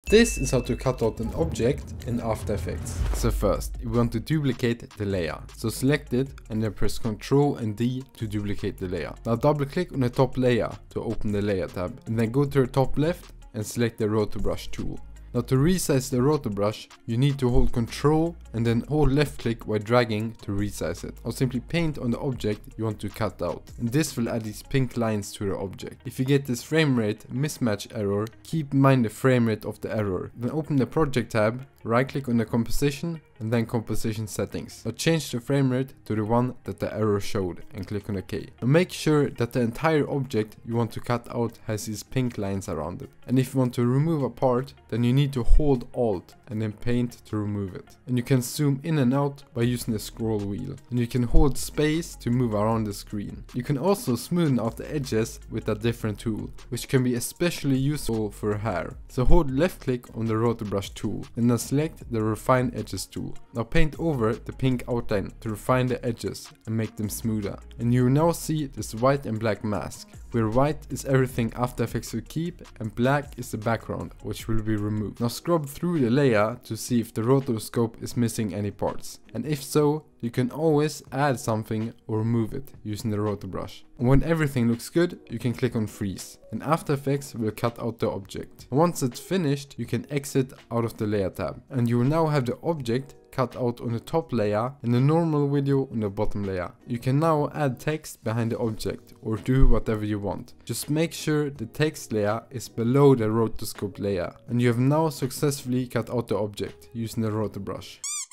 This is how to cut out an object in After Effects. So first, you want to duplicate the layer. So select it and then press Ctrl and D to duplicate the layer. Now double click on the top layer to open the layer tab and then go to the top left and select the Roto Brush tool. Now to resize the Roto Brush, you need to hold Ctrl and then hold left click while dragging to resize it. Or simply paint on the object you want to cut out. And this will add these pink lines to the object. If you get this frame rate mismatch error, keep in mind the frame rate of the error. Then open the project tab, right click on the composition and then composition settings. Now change the frame rate to the one that the error showed and click on OK. Now make sure that the entire object you want to cut out has these pink lines around it. And if you want to remove a part, then you need to hold Alt and then paint to remove it. And you can zoom in and out by using the scroll wheel. And you can hold space to move around the screen. You can also smoothen out the edges with a different tool, which can be especially useful for hair. So hold left click on the Roto Brush tool and then select the Refine Edges tool. Now paint over the pink outline to refine the edges and make them smoother. And you will now see this white and black mask, where white is everything After Effects will keep and black is the background, which will be removed. Now scrub through the layer to see if the rotoscope is missing any parts. And if so, you can always add something or remove it using the Roto Brush. And when everything looks good, you can click on freeze. And After Effects will cut out the object. And once it's finished, you can exit out of the layer tab. And you will now have the object cut out on the top layer and the normal video on the bottom layer. You can now add text behind the object or do whatever you want. Just make sure the text layer is below the rotoscope layer. And you have now successfully cut out the object using the Roto Brush.